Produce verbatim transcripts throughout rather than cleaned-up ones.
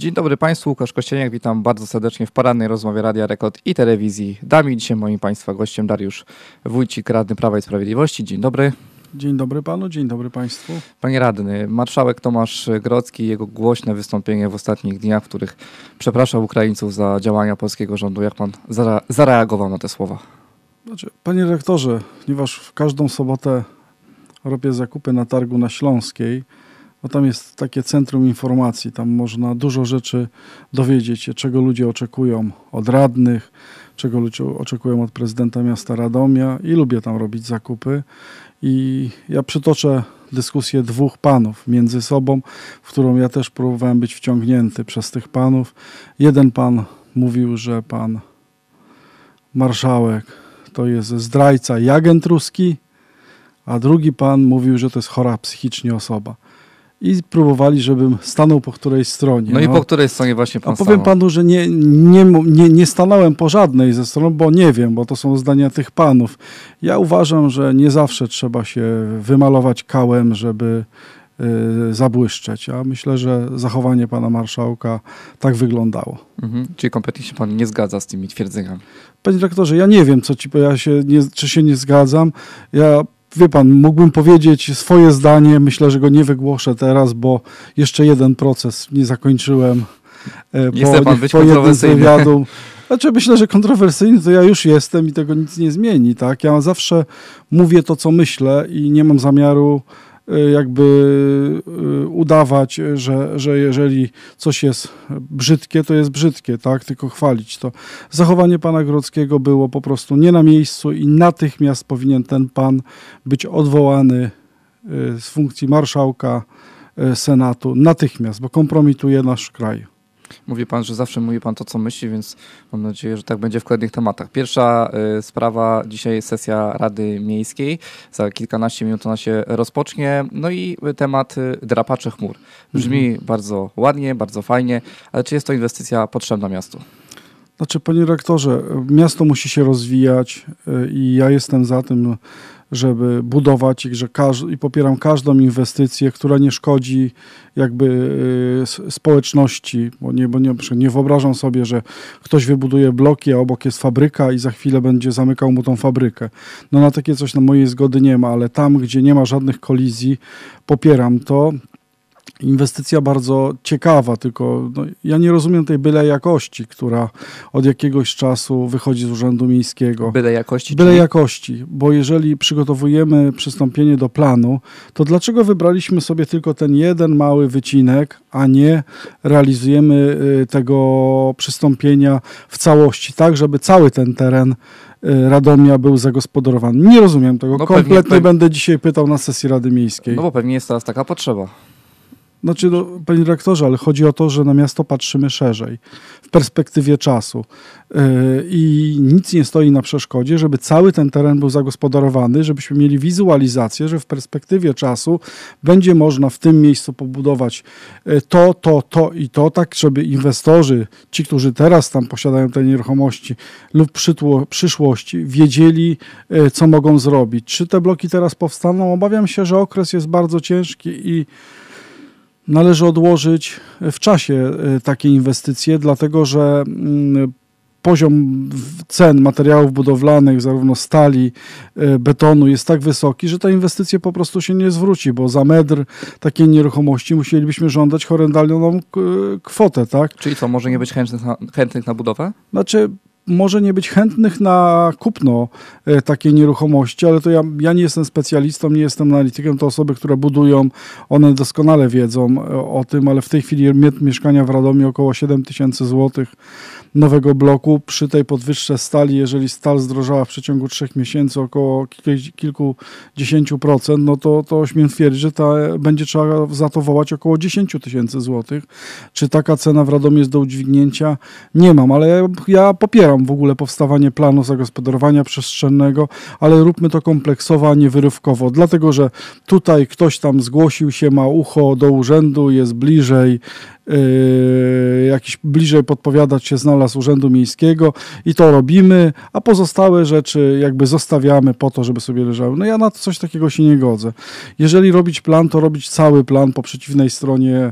Dzień dobry Państwu, Łukasz Kościelniak, witam bardzo serdecznie w porannej rozmowie Radia Rekord i telewizji Dami. Dzisiaj moim Państwa gościem Dariusz Wójcik, radny Prawa i Sprawiedliwości. Dzień dobry. Dzień dobry Panu, dzień dobry Państwu. Panie radny, marszałek Tomasz Grodzki, jego głośne wystąpienie w ostatnich dniach, w których przepraszał Ukraińców za działania polskiego rządu. Jak Pan zare- zareagował na te słowa? Znaczy, panie rektorze, ponieważ w każdą sobotę robię zakupy na targu na Śląskiej, bo tam jest takie centrum informacji, tam można dużo rzeczy dowiedzieć się, czego ludzie oczekują od radnych, czego ludzie oczekują od prezydenta miasta Radomia i lubię tam robić zakupy. I ja przytoczę dyskusję dwóch panów między sobą, w którą ja też próbowałem być wciągnięty przez tych panów. Jeden pan mówił, że pan marszałek to jest zdrajca i agent ruski, a drugi pan mówił, że to jest chora psychicznie osoba. I próbowali, żebym stanął po której stronie. No, no i po której stronie właśnie pan A powiem stanął? panu, że nie, nie, nie, nie stanąłem po żadnej ze stron, bo nie wiem, bo to są zdania tych panów. Ja uważam, że nie zawsze trzeba się wymalować kałem, żeby y, zabłyszczeć. A myślę, że zachowanie pana marszałka tak wyglądało. Mhm. Czyli kompletnie się pan nie zgadza z tymi twierdzeniami? Panie dyrektorze, ja nie wiem, co ci, ja się nie, czy się nie zgadzam. Ja Wie pan, mógłbym powiedzieć swoje zdanie, myślę, że go nie wygłoszę teraz, bo jeszcze jeden proces nie zakończyłem Nie po, chce pan być po jednym z kontrowersyjny. wywiadu. Znaczy myślę, że kontrowersyjny to ja już jestem i tego nic nie zmieni, tak? Ja zawsze mówię to, co myślę i nie mam zamiaru jakby udawać, że, że jeżeli coś jest brzydkie, to jest brzydkie, tak? Tylko chwalić to. Zachowanie pana Grodzkiego było po prostu nie na miejscu i natychmiast powinien ten pan być odwołany z funkcji marszałka Senatu. Natychmiast, bo kompromituje nasz kraj. Mówi pan, że zawsze mówi pan to, co myśli, więc mam nadzieję, że tak będzie w kolejnych tematach. Pierwsza y, sprawa, dzisiaj sesja Rady Miejskiej. Za kilkanaście minut ona się rozpocznie. No i temat y, drapaczy chmur. Brzmi mhm. bardzo ładnie, bardzo fajnie, ale czy jest to inwestycja potrzebna miastu? Znaczy, panie rektorze, miasto musi się rozwijać y, i ja jestem za tym, żeby budować i, że każ- i popieram każdą inwestycję, która nie szkodzi jakby y, społeczności, bo, nie, bo nie, nie wyobrażam sobie, że ktoś wybuduje bloki, a obok jest fabryka i za chwilę będzie zamykał mu tą fabrykę. No na takie coś na mojej zgody nie ma, ale tam, gdzie nie ma żadnych kolizji, popieram to. Inwestycja bardzo ciekawa, tylko no, ja nie rozumiem tej byle jakości, która od jakiegoś czasu wychodzi z Urzędu Miejskiego. Byle jakości? Byle czyli? jakości, bo jeżeli przygotowujemy przystąpienie do planu, to dlaczego wybraliśmy sobie tylko ten jeden mały wycinek, a nie realizujemy tego przystąpienia w całości, tak żeby cały ten teren Radomia był zagospodarowany. Nie rozumiem tego. No Kompletnie pewnie, będę dzisiaj pytał na sesji Rady Miejskiej. No bo pewnie jest teraz taka potrzeba. Znaczy, no, panie dyrektorze, ale chodzi o to, że na miasto patrzymy szerzej, w perspektywie czasu yy, i nic nie stoi na przeszkodzie, żeby cały ten teren był zagospodarowany, żebyśmy mieli wizualizację, że w perspektywie czasu będzie można w tym miejscu pobudować to, to, to i to, tak żeby inwestorzy, ci, którzy teraz tam posiadają te nieruchomości lub przytło, przyszłości, wiedzieli, yy, co mogą zrobić. Czy te bloki teraz powstaną? Obawiam się, że okres jest bardzo ciężki i należy odłożyć w czasie takie inwestycje, dlatego że poziom cen materiałów budowlanych, zarówno stali, betonu jest tak wysoki, że ta inwestycja po prostu się nie zwróci, bo za metr takiej nieruchomości musielibyśmy żądać horrendalną kwotę, tak? Czyli co, może nie być chętnych na, chętnych na budowę? Znaczy, może nie być chętnych na kupno e, takiej nieruchomości, ale to ja, ja nie jestem specjalistą, nie jestem analitykiem, to osoby, które budują, one doskonale wiedzą o, o tym, ale w tej chwili mieszkania w Radomiu około siedem tysięcy złotych nowego bloku. Przy tej podwyżce stali, jeżeli stal zdrożała w przeciągu trzech miesięcy około kilkudziesięciu procent, no to, to śmiem twierdzić, że ta, będzie trzeba za to wołać około dziesięć tysięcy złotych. Czy taka cena w Radomiu jest do udźwignięcia? Nie mam, ale ja, ja popieram w ogóle powstawanie planu zagospodarowania przestrzennego, ale róbmy to kompleksowo, a nie wyrywkowo, dlatego że tutaj ktoś tam zgłosił się, ma ucho do urzędu, jest bliżej, Yy, jakiś bliżej podpowiadać się znalazł Urzędu Miejskiego i to robimy, a pozostałe rzeczy jakby zostawiamy po to, żeby sobie leżały. No ja na to coś takiego się nie godzę. Jeżeli robić plan, to robić cały plan po przeciwnej stronie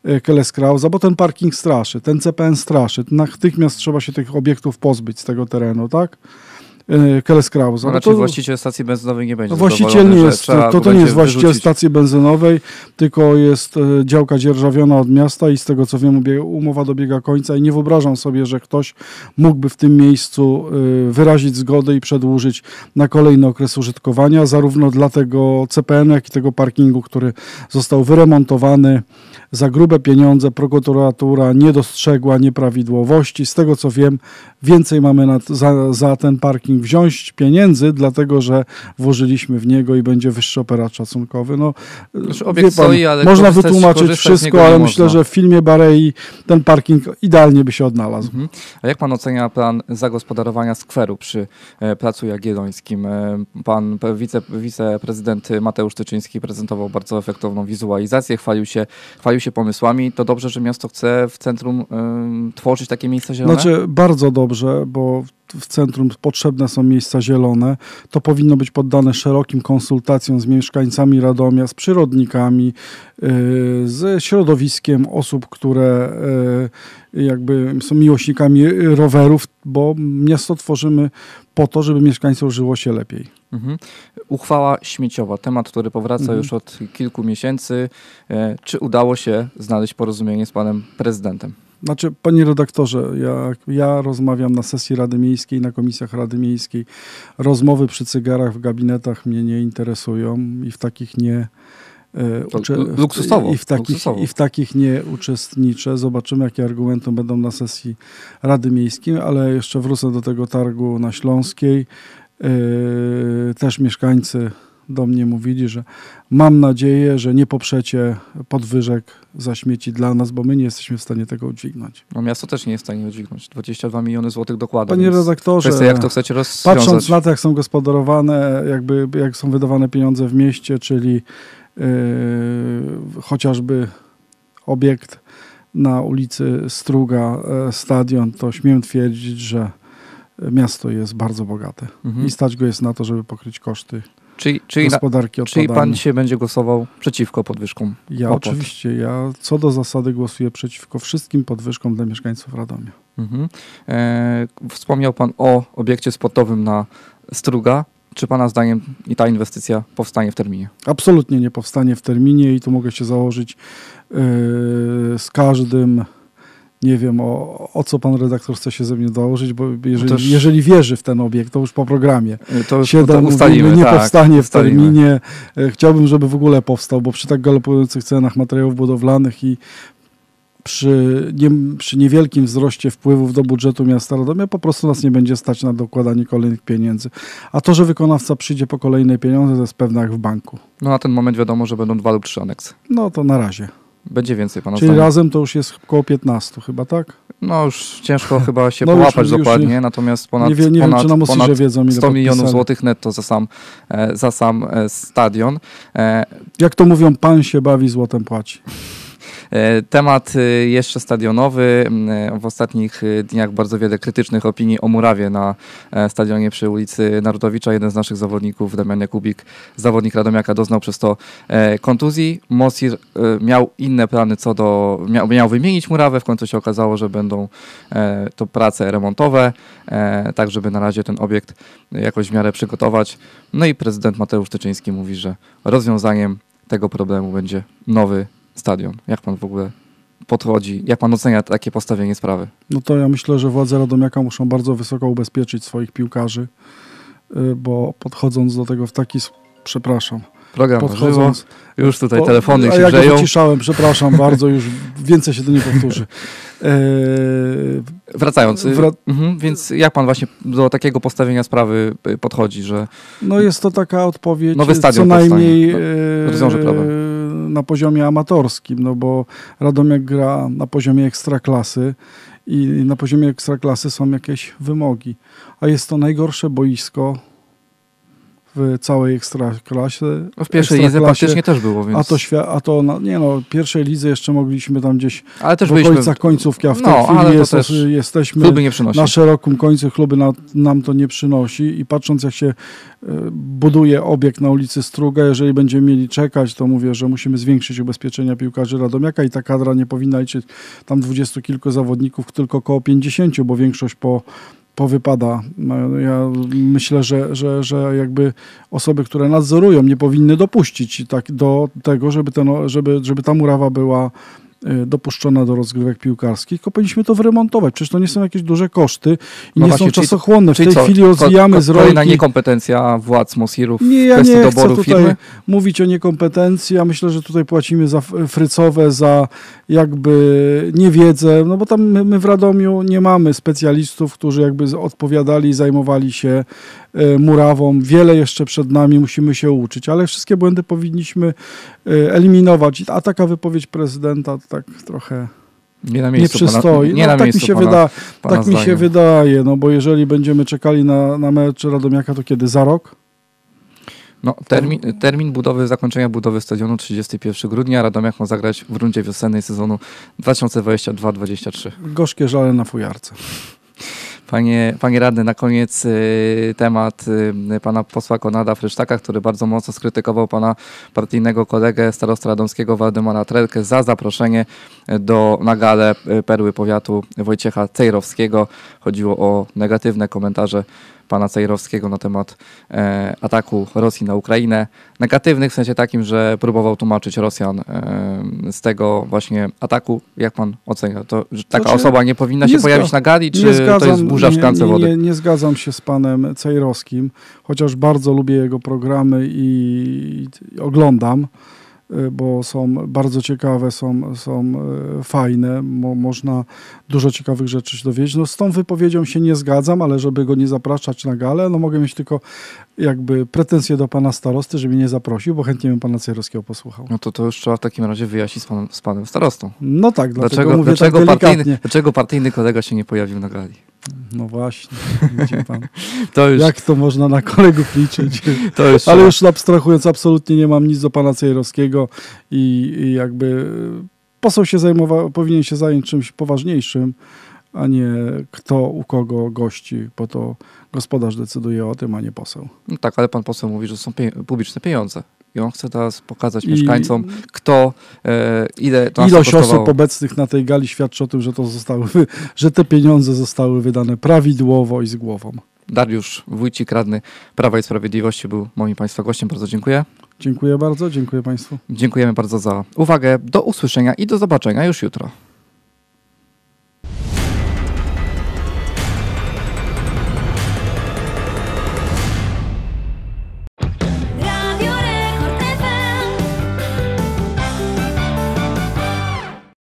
Keleskrauza, bo ten parking straszy, ten C P N straszy. Natychmiast trzeba się tych obiektów pozbyć z tego terenu, tak? Keleskrauza. No, No raczej to, właściciel stacji benzynowej nie będzie no właściciel zadowolony, nie że jest, trzeba to, go to nie jest będzie właściciel wyrzucić. stacji benzynowej, tylko jest e, działka dzierżawiona od miasta i z tego co wiem ubie- umowa dobiega końca i nie wyobrażam sobie, że ktoś mógłby w tym miejscu e, wyrazić zgodę i przedłużyć na kolejny okres użytkowania, zarówno dla tego C P N, jak i tego parkingu, który został wyremontowany za grube pieniądze. Prokuratura nie dostrzegła nieprawidłowości. Z tego co wiem, więcej mamy na, za, za ten parking wziąć pieniędzy, dlatego że włożyliśmy w niego i będzie wyższy operat szacunkowy. No, Znaczy, obiekt wie pan, stoi, ale można korzystać- wytłumaczyć korzystać z niego wszystko, nie ale można. myślę, że w filmie Barei ten parking idealnie by się odnalazł. Mhm. A jak pan ocenia plan zagospodarowania skweru przy e, Placu Jagiellońskim? E, pan pe- wice, wiceprezydent Mateusz Tyczyński prezentował bardzo efektowną wizualizację, chwalił się, chwalił się pomysłami. To dobrze, że miasto chce w centrum e, tworzyć takie miejsca zielone? Znaczy bardzo dobrze, bo w centrum potrzebne są miejsca zielone. To powinno być poddane szerokim konsultacjom z mieszkańcami Radomia, z przyrodnikami, yy, ze środowiskiem osób, które yy, jakby są miłośnikami rowerów, bo miasto tworzymy po to, żeby mieszkańcom żyło się lepiej. Mhm. Uchwała śmieciowa, temat, który powraca Mhm. już od kilku miesięcy. E, czy udało się znaleźć porozumienie z panem prezydentem? Znaczy, panie redaktorze, ja, ja rozmawiam na sesji Rady Miejskiej, na komisjach Rady Miejskiej. Rozmowy przy cygarach w gabinetach mnie nie interesują i w takich nie e, To ucze- luksusowo, i w takich, luksusowo. i w takich nie uczestniczę. Zobaczymy, jakie argumenty będą na sesji Rady Miejskiej, ale jeszcze wrócę do tego targu na Śląskiej. E, też mieszkańcy do mnie mówili, że mam nadzieję, że nie poprzecie podwyżek za śmieci dla nas, bo my nie jesteśmy w stanie tego udźwignąć. No, miasto też nie jest w stanie udźwignąć. dwadzieścia dwa miliony złotych dokładu. Panie więc redaktorze, kwestia, jak to chcecie rozwiązać. patrząc na to, jak są gospodarowane, jakby jak są wydawane pieniądze w mieście, czyli yy, chociażby obiekt na ulicy Struga, e, stadion, to śmiem twierdzić, że miasto jest bardzo bogate Mhm. i stać go jest na to, żeby pokryć koszty Czyli, czyli, na, gospodarki czyli odpadami. pan dzisiaj będzie głosował przeciwko podwyżkom Ja opłat? oczywiście, ja co do zasady głosuję przeciwko wszystkim podwyżkom dla mieszkańców Radomia. Mhm. E, wspomniał pan o obiekcie sportowym na Struga. Czy pana zdaniem i ta inwestycja powstanie w terminie? Absolutnie nie powstanie w terminie i tu mogę się założyć yy, z każdym, nie wiem o, o co pan redaktor chce się ze mnie dołożyć, bo jeżeli, No to już- jeżeli wierzy w ten obiekt, to już po programie. E, To już Siedem, to mówimy, ustalimy. nie tak, powstanie w ustalimy. terminie. E, Chciałbym, żeby w ogóle powstał, bo przy tak galopujących cenach materiałów budowlanych i przy, nie, przy niewielkim wzroście wpływów do budżetu miasta Radomia po prostu nas nie będzie stać na dokładanie kolejnych pieniędzy. A to, że wykonawca przyjdzie po kolejne pieniądze, to jest pewne jak w banku. No na ten moment wiadomo, że będą dwa lub trzy aneksy. No to na razie. Będzie więcej pana Czyli zdaniem. razem to już jest około piętnastu chyba, tak? No już ciężko chyba się No już- połapać już dokładnie, nie- natomiast ponad, nie wie, nie ponad, wiem, czy na ponad Mosirze wiedzą, ile sto milionów podpisali. złotych netto za sam, e, za sam e, stadion. E, Jak to mówią, pan się bawi, złotem płaci. E, Temat e, jeszcze stadionowy. M, e, W ostatnich e, dniach bardzo wiele krytycznych opinii o murawie na e, stadionie przy ulicy Narodowicza. Jeden z naszych zawodników, Damian Jakubik, zawodnik Radomiaka, doznał przez to e, kontuzji. Mosir e, miał inne plany co do... Miał, miał wymienić murawę, w końcu się okazało, że będą e, to prace remontowe, e, tak żeby na razie ten obiekt jakoś w miarę przygotować. No i prezydent Mateusz Tyczyński mówi, że rozwiązaniem tego problemu będzie nowy stadion. Jak pan w ogóle podchodzi, jak pan ocenia takie postawienie sprawy? No to ja myślę, że władze Radomiaka muszą bardzo wysoko ubezpieczyć swoich piłkarzy, y, bo podchodząc do tego w taki sp- przepraszam, Program na żywo, podchodząc... już tutaj po- telefony a się ja go grzeją. wyciszałem, przepraszam bardzo, już więcej się to nie powtórzy. E, Wracając, Wra- mhm, więc jak pan właśnie do takiego postawienia sprawy y, podchodzi, że No jest to taka odpowiedź Nowy co stadion najmniej powstanie. e, Rozwiąże problem. na poziomie amatorskim, no bo Radomiak gra na poziomie ekstraklasy i na poziomie ekstraklasy są jakieś wymogi, a jest to najgorsze boisko w całej ekstraklasie. No w pierwszej lidze praktycznie też było, więc... A to, świa- a to no, nie no, w pierwszej lidze jeszcze mogliśmy tam gdzieś ale też w okolicach byliśmy... końcówki, a w tej no, chwili ale to jest, też jesteśmy kluby nie przynosi. na szerokim końcu, kluby na, nam to nie przynosi i patrząc jak się y, buduje obiekt na ulicy Struga, jeżeli będziemy mieli czekać, to mówię, że musimy zwiększyć ubezpieczenia piłkarzy Radomiaka i ta kadra nie powinna liczyć tam dwudziestu kilku zawodników, tylko około pięćdziesięciu, bo większość po powypada. Ja myślę, że, że, że jakby osoby, które nadzorują, nie powinny dopuścić tak do tego, żeby, ten, żeby, żeby ta murawa była dopuszczona do rozgrywek piłkarskich, tylko powinniśmy to wyremontować. Przecież to nie są jakieś duże koszty i no nie właśnie, są czasochłonne. W tej co, chwili rozwijamy z rolki... Kolejna niekompetencja władz Mosirów nie, w ja kwestii nie doboru chcę tutaj firmy? mówić o niekompetencji. Ja myślę, że tutaj płacimy za frycowe, za jakby niewiedzę, no bo tam my, my w Radomiu nie mamy specjalistów, którzy jakby odpowiadali i zajmowali się y, murawą. Wiele jeszcze przed nami, musimy się uczyć, ale wszystkie błędy powinniśmy y, eliminować. A taka wypowiedź prezydenta to tak trochę... Nie, na nie miejscu przystoi. Pana, nie no, na tak mi się, pana, wyda, pana tak mi się wydaje, no bo jeżeli będziemy czekali na, na mecz Radomiaka, to kiedy? Za rok? No, termin, termin budowy, zakończenia budowy stadionu trzydziestego pierwszego grudnia. Radomiak ma zagrać w rundzie wiosennej sezonu dwa tysiące dwudziestego drugiego dwudziestego trzeciego. Gorzkie żale na fujarce. Panie, panie radny, na koniec y, temat y, pana posła Konrada Frysztaka, który bardzo mocno skrytykował pana partyjnego kolegę starosty radomskiego Waldemara Trelkę za zaproszenie do, na galę Perły Powiatu Wojciecha Cejrowskiego. Chodziło o negatywne komentarze pana Cejrowskiego na temat e, ataku Rosji na Ukrainę. Negatywnych w sensie takim, że próbował tłumaczyć Rosjan e, z tego właśnie ataku. Jak pan ocenia? To, że taka Znaczy, osoba nie powinna się nie pojawić zga- na gali, czy nie zgadzam, to jest burza w szklance nie, nie, wody? nie, nie zgadzam się z panem Cejrowskim, chociaż bardzo lubię jego programy i, i oglądam, bo są bardzo ciekawe, są, są fajne, Mo, można dużo ciekawych rzeczy się dowiedzieć. No z tą wypowiedzią się nie zgadzam, ale żeby go nie zapraszać na galę, no mogę mieć tylko jakby pretensje do pana starosty, żeby mnie nie zaprosił, bo chętnie bym pana Cejrowskiego posłuchał. No to to już trzeba w takim razie wyjaśnić z panem, z panem starostą. No tak, dlatego Dlaczego, mówię dlaczego, tak partyjny, delikatnie. dlaczego partyjny kolega się nie pojawił na gali? No właśnie, widzi pan. To już, Jak to można na kolegów liczyć? to już Ale już abstrahując, absolutnie nie mam nic do pana Cejrowskiego i, i jakby poseł się zajmował, powinien się zająć czymś poważniejszym, a nie kto u kogo gości, bo to gospodarz decyduje o tym, a nie poseł. No tak, ale pan poseł mówi, że są pie- publiczne pieniądze. I on chce teraz pokazać I mieszkańcom, kto, e, ile to nas Ilość kosztowało. osób obecnych na tej gali świadczy o tym, że, to zostały, wy- że te pieniądze zostały wydane prawidłowo i z głową. Dariusz Wójcik, radny Prawa i Sprawiedliwości, był moim państwa gościem. Bardzo dziękuję. Dziękuję bardzo, dziękuję państwu. Dziękujemy bardzo za uwagę. Do usłyszenia i do zobaczenia już jutro.